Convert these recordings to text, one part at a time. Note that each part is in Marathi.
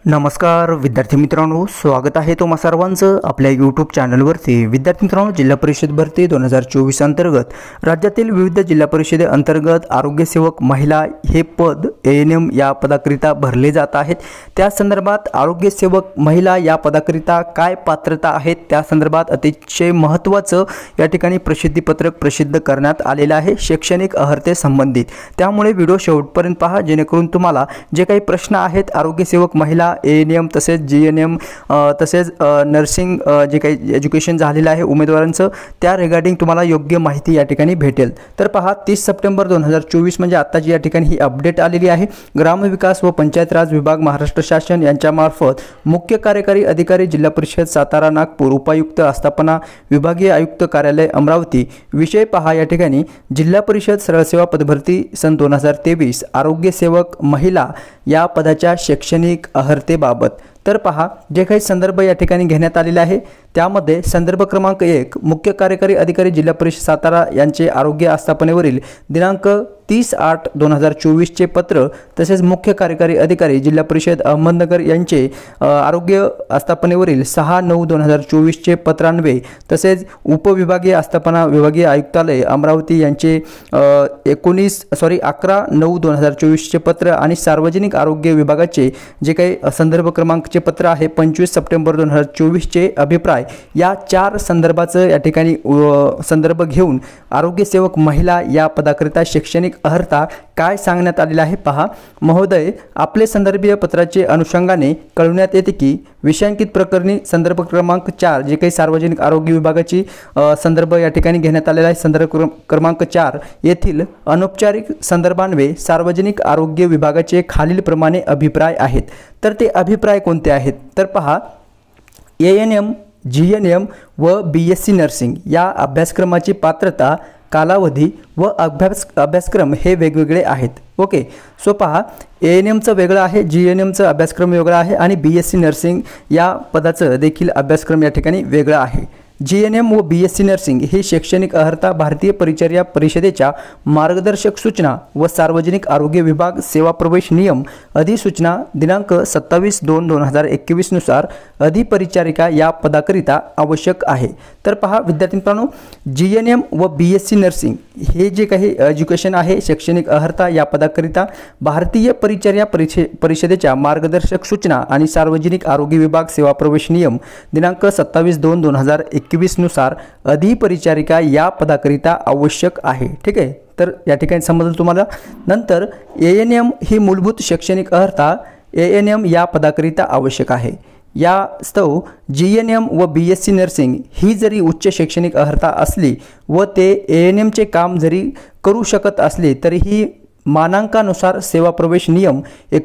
नमस्कार विद्यार्थी मित्रांनो, स्वागत आहे तुम्हा सर्वांचं आपल्या यूट्यूब चॅनलवरती। विद्यार्थी मित्रांनो, जिल्हा परिषद भरती 2024 अंतर्गत राज्यातील विविध जिल्हा परिषदे अंतर्गत आरोग्य सेवक महिला हे पद एएनएम या पदाकरिता भरले जात आहेत। त्या संदर्भात आरोग्य सेवक महिला या पदाकरिता काय पात्रता आहेत त्या संदर्भात अतिशय महत्त्वाचं या ठिकाणी प्रसिद्धीपत्रक प्रसिद्ध करण्यात आलेलं आहे शैक्षणिक अर्हते संबंधित। त्यामुळे व्हिडिओ शेवटपर्यंत पहा, जेणेकरून तुम्हाला जे काही प्रश्न आहेत आरोग्य सेवक महिला एएनएम तसेच जीएनएम तसेच नर्सिंग जे काही एज्युकेशन झालेलं आहे उमेदवारांचं त्या रिगार्डिंग तुम्हाला योग्य माहिती या ठिकाणी भेटेल। तर पहा, 30 सप्टेंबर 2024 म्हणजे आताची या ठिकाणी ही अपडेट आलेली आहे। ग्रामविकास व पंचायत राज विभाग महाराष्ट्र शासन यांच्यामार्फत मुख्य कार्यकारी अधिकारी जिल्हा परिषद सातारा नागपूर, उपायुक्त आस्थापना विभागीय आयुक्त कार्यालय अमरावती। विषय पहा या ठिकाणी जिल्हा परिषद सरळ सेवा पदभरती सन 2023 आरोग्य सेवक महिला या पदाच्या शैक्षणिक अर्हतेबाबत। तर पहा, जे काही संदर्भ या ठिकाणी घेण्यात आलेले आहे त्यामध्ये संदर्भ क्रमांक 1 मुख्य कार्यकारी अधिकारी जिल्हा परिषद सातारा यांचे आरोग्य आस्थापनेवरील दिनांक 30/8/2024 चे पत्र, तसेच मुख्य कार्यकारी अधिकारी जिल्हा परिषद अहमदनगर यांचे आरोग्य आस्थापनेवरील 6/9/2024 चे पत्रान्वये, तसेच उपविभागीय आस्थापना विभागीय आयुक्तालय अमरावती यांचे 11/9/2024 चे पत्र आणि सार्वजनिक आरोग्य विभागाचे जे काही संदर्भ क्रमांकचे पत्र आहे 25 सप्टेंबर 2024 चे अभिप्राय, या 4 संदर्भाचं या ठिकाणी संदर्भ घेऊन आरोग्य सेवक महिला या पदाकरिता शैक्षणिक अर्हता काय सांगण्यात आलेला आहे पहा। महोदय, आपले संदर्भीय पत्राचे अनुषंगाने कळवण्यात येते की विषयांकित प्रकरणी संदर्भ क्रमांक 4 जे काही सार्वजनिक आरोग्य विभागाची संदर्भ या ठिकाणी घेण्यात आलेला आहे संदर्भ क्रमांक 4 येथील अनौपचारिक संदर्भान्वये सार्वजनिक आरोग्य विभागाचे खालीलप्रमाणे अभिप्राय आहेत। तर ते अभिप्राय कोणते आहेत तर पहा, एएनएम, जीएनएम व बीएससी नर्सिंग या अभ्यासक्रमाची पात्रता, कालावधी व अभ्यासक्रम हे वेगवेगळे आहेत। ओके, सो पहा, एएनएमचं वेगळं आहे, जीएनएमचं अभ्यासक्रम वेगळा आहे आणि बीएससी नर्सिंग या पदाचं देखील अभ्यासक्रम या ठिकाणी वेगळा आहे। जीएनएम व बीएससी नर्सिंग ही शैक्षणिक अर्हता भारतीय परिचर्या परिषदेच्या मार्गदर्शक सूचना व सार्वजनिक आरोग्य विभाग सेवा प्रवेश नियम अधिसूचना दिनांक 27/2/2021 नुसार अधिपरिचारिका या पदाकरिता आवश्यक आहे। तर पहा विद्यार्थी मित्रांनो, जीएनएम व बीएससी नर्सिंग हे जे काही एज्युकेशन आहे शैक्षणिक अर्हता या पदाकरिता भारतीय परिचर्या परिषदेच्या मार्गदर्शक सूचना आणि सार्वजनिक आरोग्य विभाग सेवा प्रवेश नियम दिनांक 27/2/2021 नुसार अधिपरिचारिका या पदाकरिता आवश्यक आहे। ठीक आहे, तर या ठिकाणी समजलं तुम्हाला। नंतर एएनएम ही मूलभूत शैक्षणिक अर्हता एएनएम या पदाकरिता आवश्यक आहे। या स्तव जीएनएम व बीएससी नर्सिंग ही जरी उच्च शैक्षणिक अर्हता असली व ते एएनएमचे काम जरी करू शकत असले तरीही मानांकानुसार सेवा प्रवेश नियम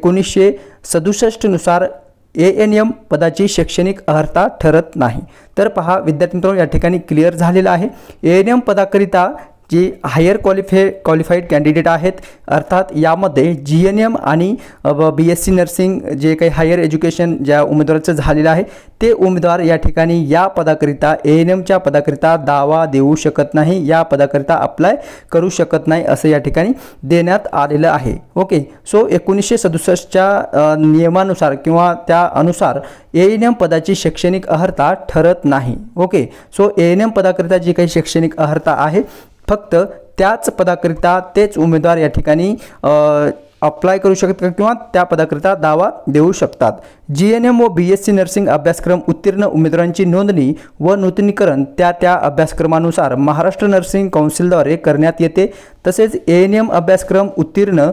1967 नुसार एएनएम पदाची शैक्षणिक अर्हता ठरत नाही। तर पहा विद्यार्थी मित्रांनो, या ठिकाणी क्लिअर झालेलं आहे। एएनएम पदाकरिता जी हायर क्वालिफाईड कॅन्डिडेट आहेत, अर्थात यामध्ये जीएनएम आणि बीएससी नर्सिंग जे काही हायर एज्युकेशन ज्या उमेदवाराचं झालेलं आहे ते उमेदवार या ठिकाणी या पदाकरिता एएनएमच्या पदाकरिता दावा देऊ शकत नाही, या पदाकरिता अप्लाय करू शकत नाही असं या ठिकाणी देण्यात आलेलं आहे। ओके, सो 1967च्या नियमानुसार किंवा त्या अनुसार एएनएम पदाची शैक्षणिक अर्हता ठरत नाही। ओके, सो एएनएम पदाकरिता जी काही शैक्षणिक अर्हता आहे फक्त त्याच पदाकरिता तेच उमेदवार या ठिकाणी अप्लाय करू शकतात किंवा त्या पदाकरिता दावा देऊ शकतात। जीएनएम व बीएससी नर्सिंग अभ्यासक्रम उत्तीर्ण उमेदवारांची नोंदणी व नूतनीकरण त्या अभ्यासक्रमानुसार महाराष्ट्र नर्सिंग काउन्सिलद्वारे करण्यात येते। तसेच एएनएम अभ्यासक्रम उत्तीर्ण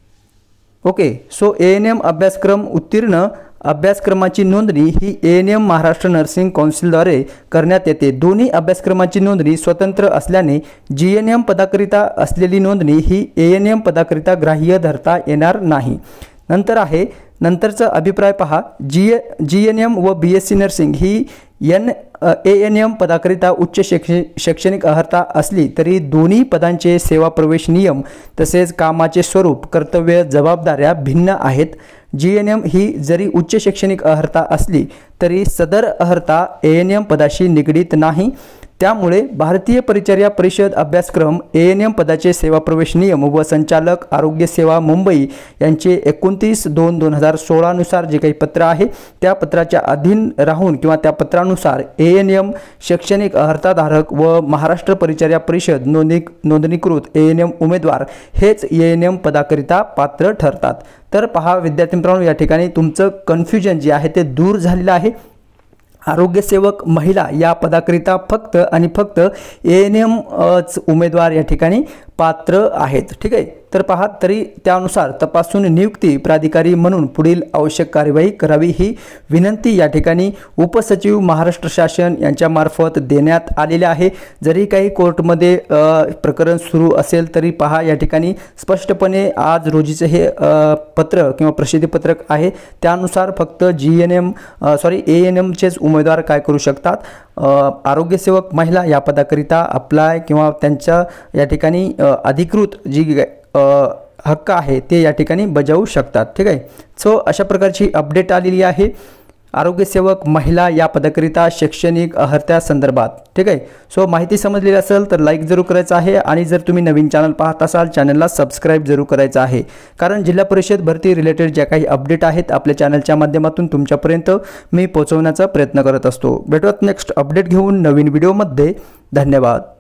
एएनएम अभ्यासक्रम उत्तीर्ण अभ्यासक्रमाची नोंदणी ही एएनएम महाराष्ट्र नर्सिंग काउन्सिलद्वारे करण्यात येते। दोन्ही अभ्यासक्रमाची नोंदणी स्वतंत्र असल्याने जीएनएम पदाकरिता असलेली नोंदणी ही एएनएम पदाकरिता ग्राह्य धरता येणार नाही। नंतरचा अभिप्राय पहा, जीएनएम व बीएससी नर्सिंग ही एएनएम पदाकरिता उच्च शैक्षणिक अर्हता असली तरी दोन्ही पदांचे सेवा प्रवेश नियम तसेच कामाचे स्वरूप, कर्तव्य, जबाबदाऱ्या भिन्न आहेत। जीएनएम ही जरी उच्च शैक्षणिक अर्हता असली तरी सदर अर्हता एएनएम पदाशी निगडीत नाही। त्यामुळे भारतीय परिचर्या परिषद अभ्यासक्रम ANM पदाचे सेवा प्रवेश नियम व संचालक आरोग्य सेवा मुंबई यांचे 29/2/2016 नुसार जे काही पत्र आहे त्या पत्राच्या अधीन राहून किंवा त्या पत्रानुसार ANM शैक्षणिक अर्हताधारक व महाराष्ट्र परिचर्या परिषद नोंदणीकृत ANM उमेदवार हेच ANM पदाकरिता पात्र ठरतात। तर पहा विद्यार्थी मित्रांनो, या ठिकाणी तुमचं कन्फ्युजन जे आहे ते दूर झालेलं आहे। आरोग्य सेवक महिला या पदाकरिता फक्त आणि फक्त ANM उमेदवार या ठिकाणी पात्र आहेत। ठीक आहे, तर पहा तरी त्यानुसार तपासून नियुक्ती प्राधिकारी म्हणून पुढील आवश्यक कार्यवाही करावी ही विनंती या ठिकाणी उपसचिव महाराष्ट्र शासन यांच्या मार्फत देण्यात आलेले आहे। जरी काही कोर्टमध्ये प्रकरण सुरू असेल तरी पहा या ठिकाणी स्पष्टपणे आज रोजीचे हे पत्र किंवा प्रसिद्धी पत्रक आहे त्यानुसार फक्त ANM चेच उमेदवार काय करू शकतात, आरोग्य सेवक महिला या पदाकरिता अप्लाय किंवा त्यांच्या या ठिकाणी अधिकृत जी हक्क आहे ते या ठिकाणी बजावू शकतात। ठीक आहे, सो अशा प्रकारची अपडेट आलेली आहे आरोग्य सेवक महिला या पदाकरिता शैक्षणिक अर्हता संदर्भात। ठीक आहे, सो माहिती समजलेली असेल तर लाईक जरूर करायचं आहे आणि जर तुम्ही नवीन चॅनल पाहत असाल चॅनलला सबस्क्राईब जरूर करायचं आहे, कारण जिल्हा परिषद भरती रिलेटेड ज्या काही अपडेट आहेत आपल्या चॅनलच्या माध्यमातून तुमच्यापर्यंत मी पोहोचवण्याचा प्रयत्न करत असतो। भेटूयात नेक्स्ट अपडेट घेऊन नवीन व्हिडिओमध्ये। धन्यवाद।